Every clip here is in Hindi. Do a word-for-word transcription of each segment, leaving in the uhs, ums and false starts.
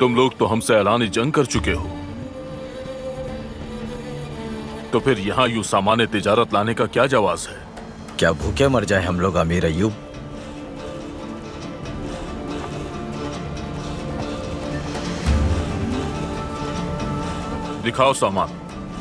तुम लोग तो हमसे ऐलानी जंग कर चुके हो, तो फिर यहाँ यूं सामान्य तिजारत लाने का क्या जवाब है? क्या भूखे मर जाए हम लोग अमीर अय्यूब? दिखाओ सामान।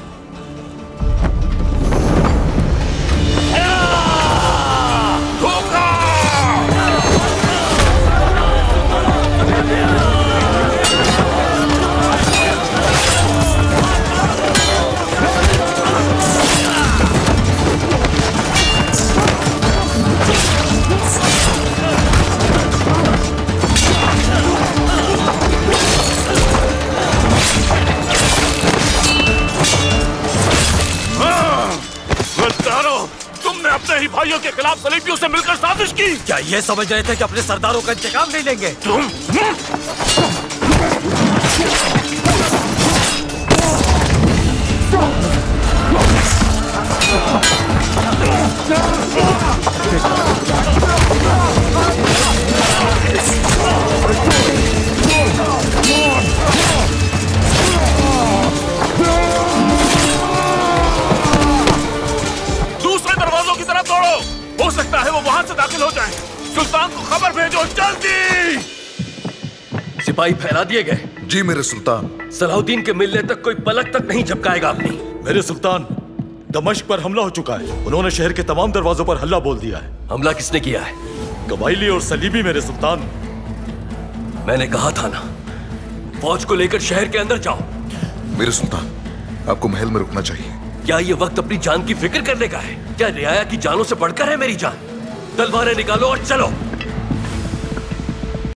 अपने ही भाइयों के खिलाफ सलीबियों से मिलकर साजिश की। क्या ये समझ रहे थे कि अपने सरदारों का इंतकाम नहीं लेंगे? तुम हो सकता है वो वहां से दाखिल हो जाएं। सुल्तान को खबर भेजो जल्दी। सिपाही फैला दिए गए। जी मेरे सुल्तान। सलाहुद्दीन के मिलने तक कोई पलक तक नहीं झपकाएगा अपनी। मेरे सुल्तान, दमिश्क पर हमला हो चुका है। उन्होंने शहर के तमाम दरवाजों पर हल्ला बोल दिया है। हमला किसने किया है? कबाइली और सलीबी मेरे सुल्तान। मैंने कहा था ना, फौज को लेकर शहर के अंदर जाओ। मेरे सुल्तान, आपको महल में रुकना चाहिए। क्या ये वक्त अपनी जान की फिक्र करने का है? क्या रियाया की जानों से बढ़कर है मेरी जान? तलवारें निकालो और चलो।